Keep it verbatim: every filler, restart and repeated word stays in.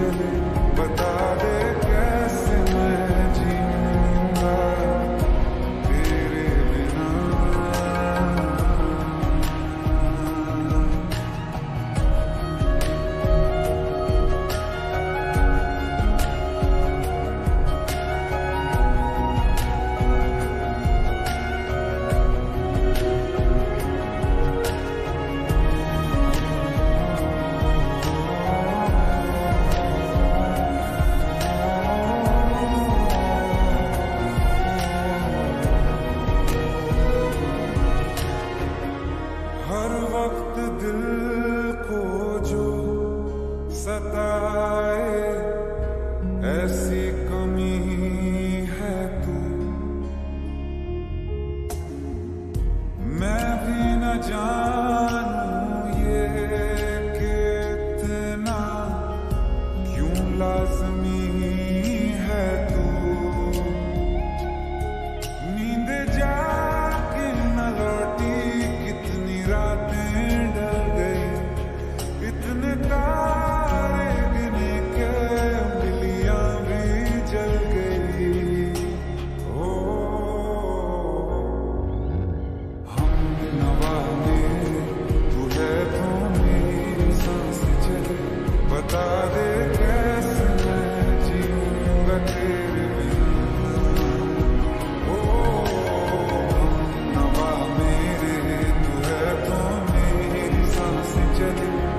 चले, बता दे कैसे मैं जीऊंगा तेरे बिना। हर वक्त दिल को जो सताए ऐसी कमी है तू, मैं भी न जानूं ये कि इतना क्यों लाज़मी है तू। नींद जाके न लौटी, कितनी रातें ढल गई, इतने तारे गिने के बिलियां भी जल गई। ओ हमनवा में तू है तो मेरी सांस चले, बता दे कैसे मैं जीऊंगा तेरे बिना। ओ हमनवा मेरे तू है तो मेरी सांस चले,